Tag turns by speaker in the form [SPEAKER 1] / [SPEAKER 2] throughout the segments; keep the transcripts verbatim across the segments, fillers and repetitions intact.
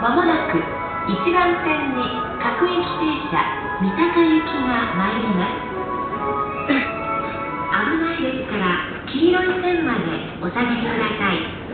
[SPEAKER 1] まもなくいちばん線に各駅停車三鷹行きが参ります。危ないですから黄色い線までお下がりください。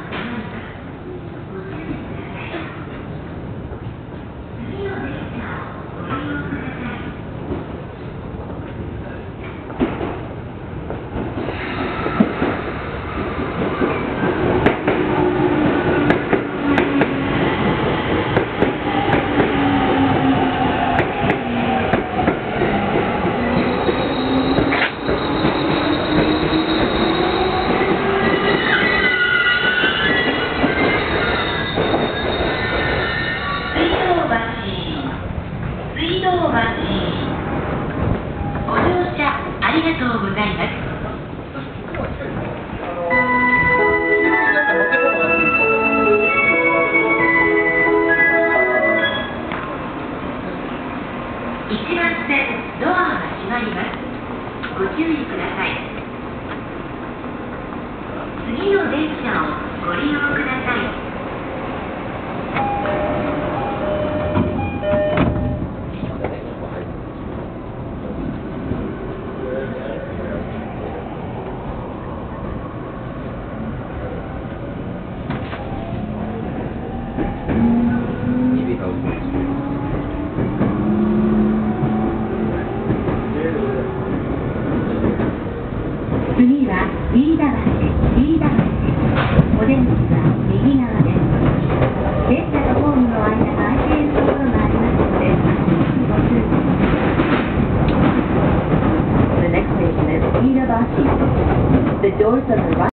[SPEAKER 1] 水道橋、ご乗車ありがとうございます。いちばん線ドアが閉まります。ご注意ください。次の電車をご利用ください。次は飯田橋、飯田橋。お出口は右側です。電車とホームの間が空いているところがありますので、ご注意ください。The next station is Ida Bashi. The doors on the right